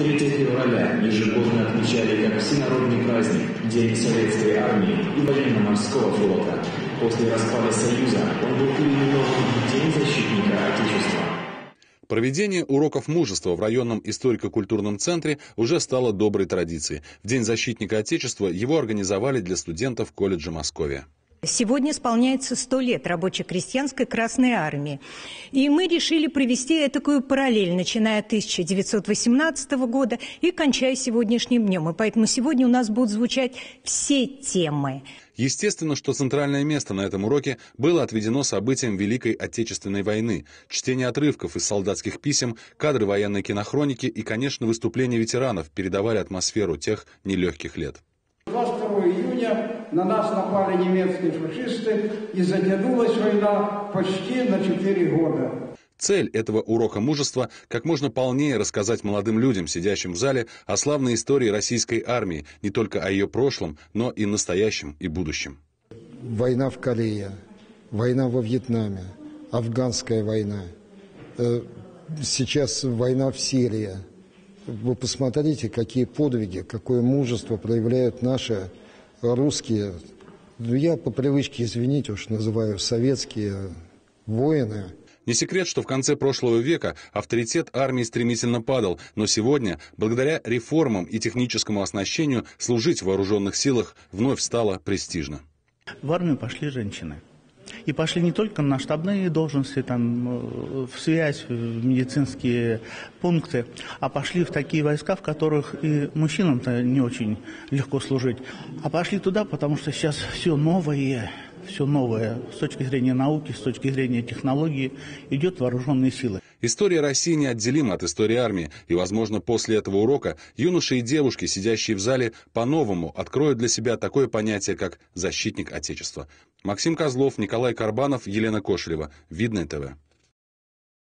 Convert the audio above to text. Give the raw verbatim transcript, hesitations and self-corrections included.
третьего февраля ежегодно отмечали как всенародный праздник День Советской Армии и Военно-Морского флота. После распада Союза он был переименован в День Защитника Отечества. Проведение уроков мужества в районном историко-культурном центре уже стало доброй традицией. В День Защитника Отечества его организовали для студентов колледжа Московия. Сегодня исполняется сто лет рабоче-крестьянской Красной Армии. И мы решили провести такую параллель, начиная от тысяча девятьсот восемнадцатого года и кончая сегодняшним днем. И поэтому сегодня у нас будут звучать все темы. Естественно, что центральное место на этом уроке было отведено событиям Великой Отечественной войны, чтение отрывков из солдатских писем, кадры военной кинохроники и, конечно, выступления ветеранов передавали атмосферу тех нелегких лет. двадцать второго июня на нас напали немецкие фашисты, и затянулась война почти на четыре года. Цель этого урока мужества – как можно полнее рассказать молодым людям, сидящим в зале, о славной истории российской армии, не только о ее прошлом, но и настоящем и будущем. Война в Корее, война во Вьетнаме, афганская война, сейчас война в Сирии. Вы посмотрите, какие подвиги, какое мужество проявляют наши русские, ну, я по привычке, извините уж, называю советские воины. Не секрет, что в конце прошлого века авторитет армии стремительно падал, но сегодня, благодаря реформам и техническому оснащению, служить в вооруженных силах вновь стало престижно. В армию пошли женщины. И пошли не только на штабные должности, там, в связь, в медицинские пункты, а пошли в такие войска, в которых и мужчинам-то не очень легко служить. А пошли туда, потому что сейчас все новое, все новое с точки зрения науки, с точки зрения технологии идет в вооруженные силы. История России неотделима от истории армии, и, возможно, после этого урока юноши и девушки, сидящие в зале, по-новому откроют для себя такое понятие, как «защитник Отечества». Максим Козлов, Николай Карбанов, Елена Кошелева. Видное ТВ.